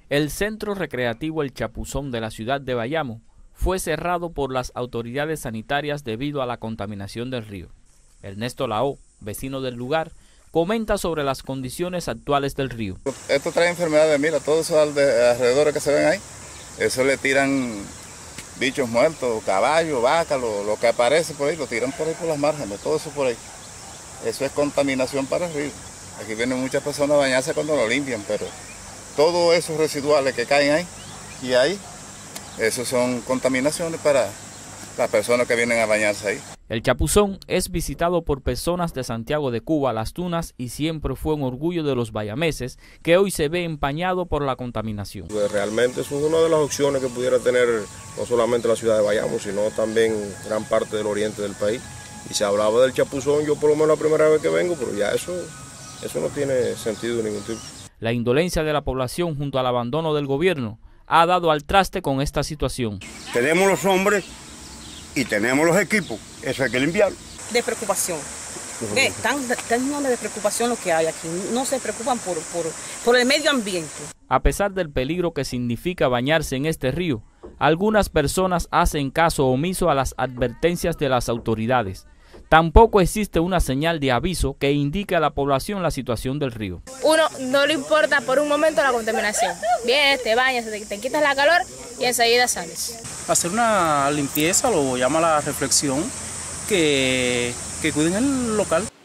El centro recreativo El Chapuzón de la ciudad de Bayamo fue cerrado por las autoridades sanitarias debido a la contaminación del río. Ernesto Lao, vecino del lugar, comenta sobre las condiciones actuales del río. Esto trae enfermedades, mira, todos esos alrededores que se ven ahí, eso le tiran bichos muertos, caballos, vacas, lo que aparece por ahí, lo tiran por ahí por las márgenes, todo eso por ahí. Eso es contaminación para el río. Aquí vienen muchas personas a bañarse cuando lo limpian, pero todos esos residuales que caen ahí y ahí, esos son contaminaciones para las personas que vienen a bañarse ahí. El Chapuzón es visitado por personas de Santiago de Cuba, Las Tunas, y siempre fue un orgullo de los bayameses, que hoy se ve empañado por la contaminación. Pues realmente eso es una de las opciones que pudiera tener no solamente la ciudad de Bayamo, sino también gran parte del oriente del país. Y se hablaba del Chapuzón, yo por lo menos la primera vez que vengo, pero ya eso no tiene sentido de ningún tipo. La indolencia de la población junto al abandono del gobierno ha dado al traste con esta situación. Tenemos los hombres y tenemos los equipos, eso hay que limpiarlo. De preocupación. Ve, tan de preocupación lo que hay aquí. No se preocupan por el medio ambiente. A pesar del peligro que significa bañarse en este río, algunas personas hacen caso omiso a las advertencias de las autoridades. Tampoco existe una señal de aviso que indique a la población la situación del río. Uno no le importa por un momento la contaminación. Vienes, te bañas, te quitas la calor y enseguida sales. Hacer una limpieza, lo llama la reflexión, que cuiden el local.